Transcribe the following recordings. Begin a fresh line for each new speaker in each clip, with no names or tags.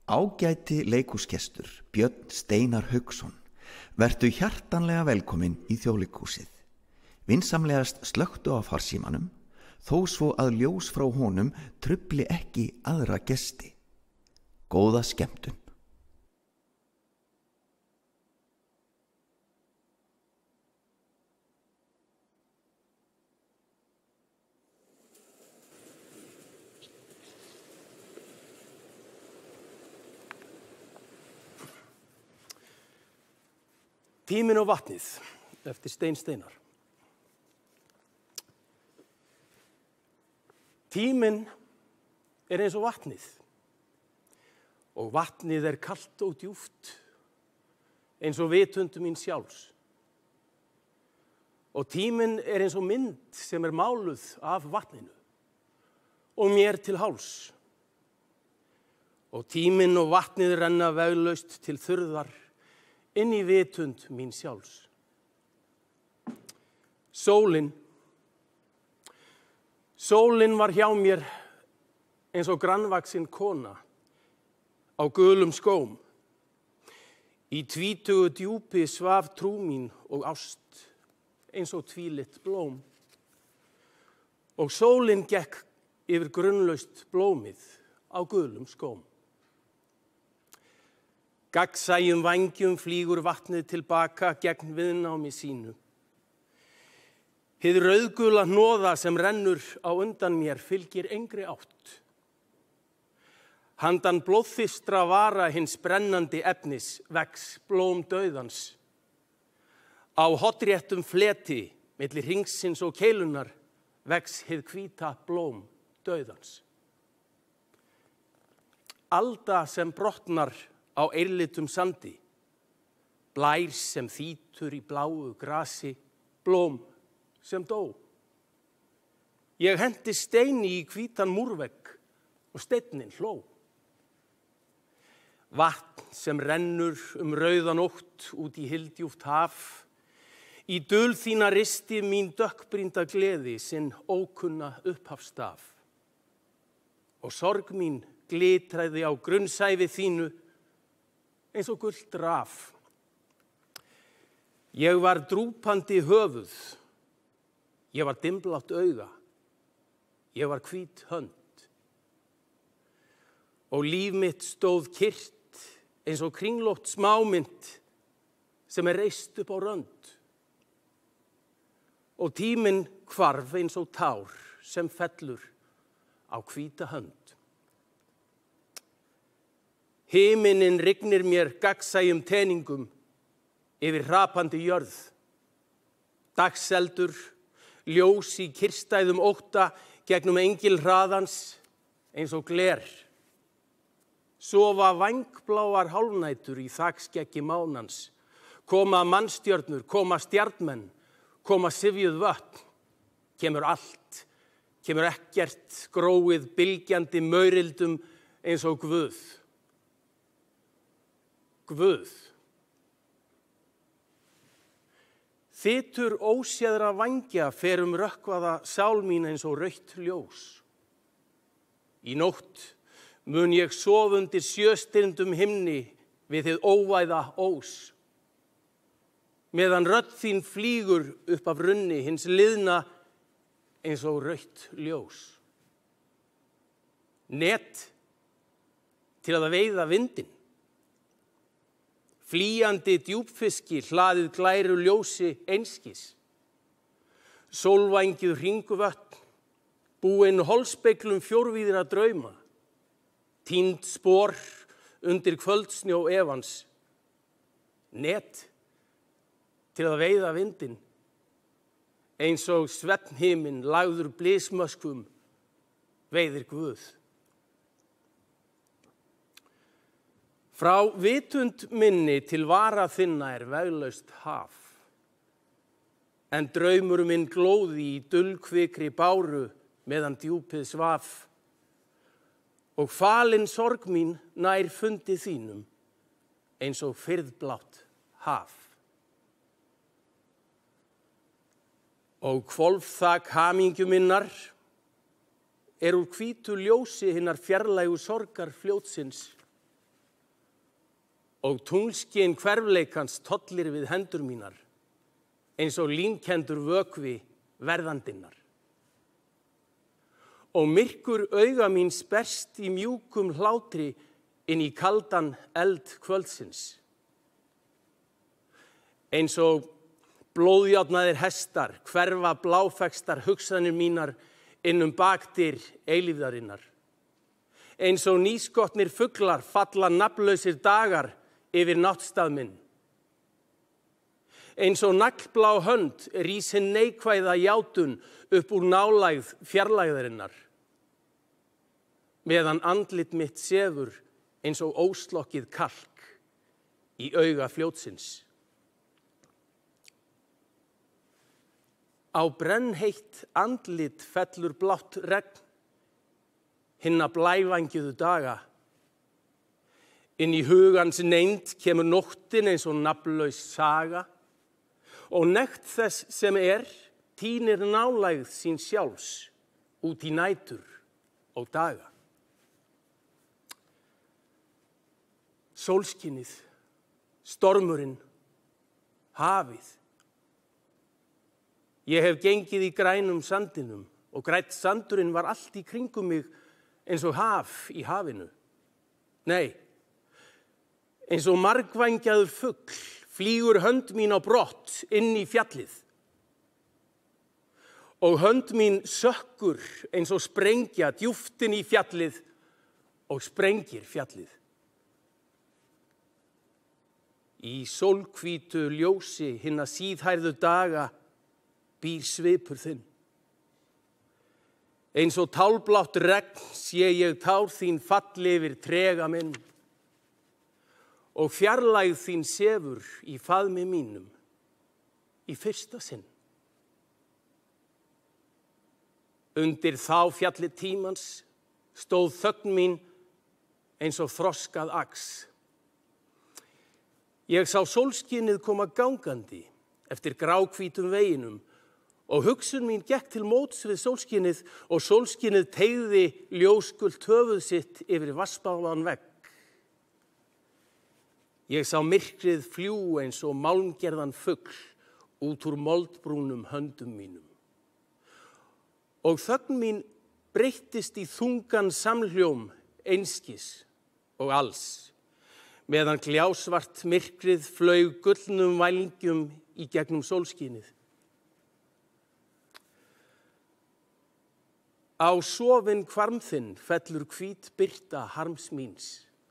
Ágæti leikhúsgestur Björn Steinar Hauksson, vertu hjartanlega velkomin í Þjóðleikhúsið. Vinsamlegast slökktu á farsímanum, þó svo að ljós frá honum trufli ekki aðra gesti. Góða skemmtun.
Tíminn og vatnið eftir Stein Steinar. Tíminn eins og vatnið og vatnið kalt og djúpt eins og vitund mín sjálfs. Og tíminn eins og mynd sem máluð af vatninu og mér til háls. Og tíminn og vatnið renna veglaust til þurrðar inn í vitund mín sjálfs. Sólin var hjá mér eins og grannvaxin kona á gulum skóm. Í tvítugu djúpi svaf trú mín og ást eins og tvílitt blóm. Og sólin gekk yfir grunnlaust blómið á gulum skóm. Gagnsæjum vængjum flýgur vatnið tilbaka gegn viðnámi sínu. Hið rauðgula hnoða sem rennur á undan mér fylgir engri átt. Handan blóðþystra vara hins brennandi efnis vex blóm dauðans. Á hoddréttum fleti milli hringsins og keilunar vex hið hvíta blóm dauðans. Alda sem brotnar á eirlitum sandi, blær sem þýtur í bláu grasi, blóm sem dó. Ég hendi steini í hvítan múrvegg og steinninn hló. Vatn sem rennur rauða nótt út í hyldjúpt haf, í dul þína risti mín dökkbrýnda gleði sinn ókunna upphafsstaf. Og sorg mín glitraði á grunnsævi þínu eins og gult raf. Ég var drúpandi höfuð, ég var dimmblátt auga, ég var hvít hönd. Og líf mitt stóð kyrrt eins og kringlótt smámynd sem reist upp á rönd. Og tíminn hvarf eins og tár sem fellur á hvíta hönd. Himinin rignir mér gagnsæjum teningum yfir hrapandi jörð. Dagseldur, ljós í kyrrstæðum ótta gegnum engilhraðans eins og gler. Sofa vængbláar hálfnætur í þakskeggi mánans. Koma mannstjörnur, koma stjarnmenn, koma syfjuð vötn. Kemur allt, kemur ekkert gróið bylgjandi maurildum eins og Guð. Guð. Þytur óséðra vængja fer rökkvaða sál mín eins og rautt ljós. Í nótt mun ég sofa undir sjöstirndum himni við hið óvæða ós. Meðan rödd þín flýgur upp af runni hins liðna eins og rautt ljós. Net til að veiða vindinn. Flýjandi djúpfiski hlaðið glæru ljósi einskis. Sólvængjuð hringuvötn, búin holspeglum fjórvíðra drauma. Týnd spor undir kvöldsnjó efans. Net til að veiða vindinn. Eins og svefnhiminn lagður blysmöskvum veiðir Guð. Frá vitund minni til vara þinna veglaust haf. En draumur minn glóði í dulkvikri báru meðan djúpið svaf. Og falin sorg mín nær fundi þínum eins og firðblátt haf. Og hvolfþak hamingju minnar úr hvítu ljósi hinnar fjarlægu sorgar fljótsins og tunglskin hverfleikans tollir við hendur mínar, eins og línkendur vökvi verðandinnar. Og myrkur auga mín sperst í mjúkum hlátri inn í kaldan eld kvöldsins. Eins og blóðjárnaðir hestar hverfa bláfextar hugsanir mínar inn bakdyr eilífðarinnar. Eins og nýskotnir fuglar falla nafnlausir dagar yfir náttstað minn. Eins og naglblá hönd rís hin neikvæða játun upp úr nálægð fjarlægðarinnar. Meðan andlit mitt sefur eins og óslokkið kalk í auga fljótsins. Á brennheitt andlit fellur blátt regn, hinna blævængjuðu daga. Inn í hugans neynd kemur nóttin eins og nafnlaus saga, og nekt þess sem tínir nálægð sín sjálfs út í nætur og daga. Sólskinið, stormurinn, hafið. Ég hef gengið í grænum sandinum og grænn sandurinn var allt í kringum mig eins og haf í hafinu. Nei, eins og margvængjaður fugl flýgur hönd mín á brott inn í fjallið. Og hönd mín sökkur eins og sprengja djúpt inn í fjallið og sprengir fjallið. Í sólhvítu ljósi hinna síðhærðu daga býr svipur þinn. Eins og tálblátt regn sé ég tár þín falli yfir trega minn og fjarlægð þín sefur í faðmi mínum í fyrsta sinn. Undir þá fjalli tímans stóð þögn mín eins og þroskað aks. Ég sá sólskinið koma gangandi eftir gráhvítum veginum og hugsun mín gekk til móts við sólskinið og sólskinið teygði ljósgult höfuð sitt yfir vatnsbáðan vegg. Ég sá myrkrið fljúga eins og málmgerðan fugl út úr moldbrúnum höndum mínum. Og þögn mín breyttist í þungan samhljóm einskis og alls, meðan gljársvart myrkrið flaug gullnum vængjum í gegnum sólskinið. Á sofinn hvarm þinn fellur hvít birta harms míns.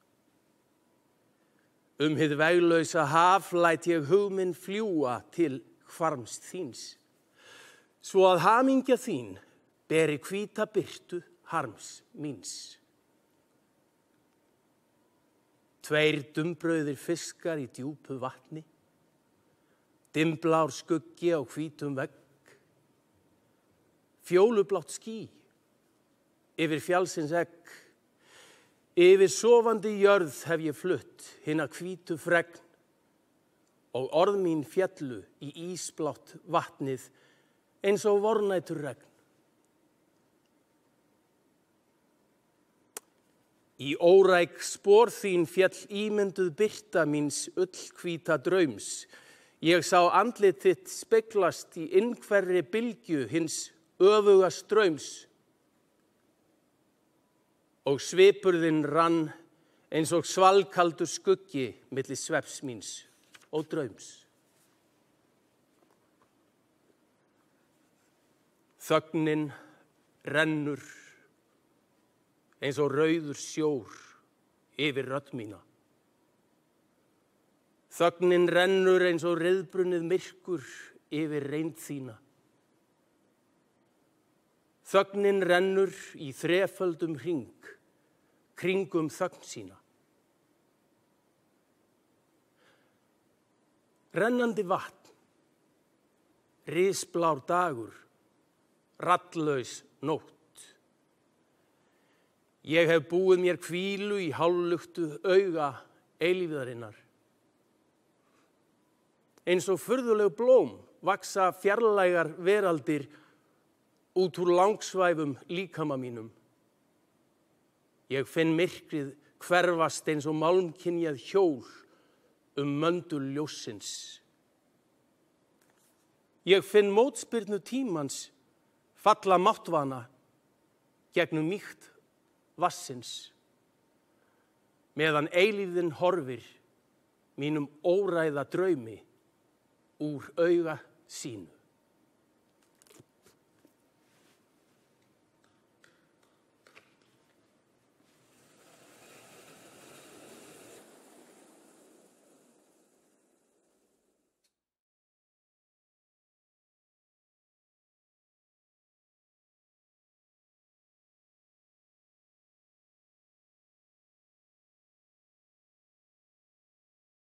Hið veglausa haf læt ég hug minn fljúga til hvarms þíns, svo að hamingja þín beri hvíta birtu harms míns. Tveir dumbrauðir fiskar í djúpu vatni, dimmblár skuggi á hvítum vegg, fjólublátt ský yfir fjallsins egg, yfir sofandi jörð hef ég flutt hina hvítu fregn og orð mín fjallu í ísblátt vatnið eins og vornætur regn. Í óræk spor þín fjall ímynduð birta míns ullhvíta draums. Ég sá andlit þitt speglast í innhverri bylgju hins öfuga straums. Og svipurðinn rann eins og svalkaldur skuggi milli svefns míns og draums. Þögnin rennur eins og rauður sjór yfir rödd mína. Þögnin rennur eins og ryðbrunnið myrkur yfir reynd þína. Þögnin rennur í þreföldum hring, kringum þögn sína. Rennandi vatn, risblár dagur, raddlaus nótt. Ég hef búið mér hvílu í hálfluktu auga eilífðarinnar. Eins og furðuleg blóm vaksa fjarlægar veraldir út úr langsvæfum líkama mínum. Ég finn myrkrið hverfast eins og málmkynjað hjól möndul ljóssins. Ég finn mótspyrnu tímans falla máttvana gegnum mýkt vassins, meðan eilífðin horfir mínum óræða draumi úr auga sínu.